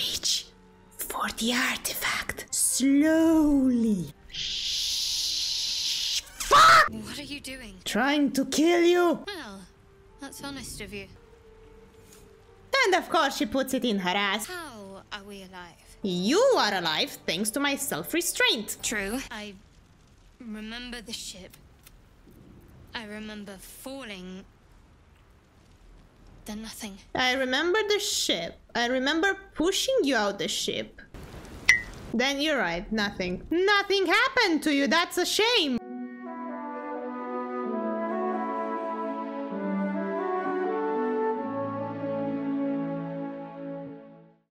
Reach for the artifact. Slowly. Shh. Fuck! What are you doing? Trying to kill you. Well, that's honest of you. And of course she puts it in her ass. How are we alive? You are alive thanks to my self-restraint. True. I remember the ship. I remember falling. Then nothing. I remember the ship. I remember pushing you out the ship. Then you're right, nothing. Nothing happened to you, that's a shame.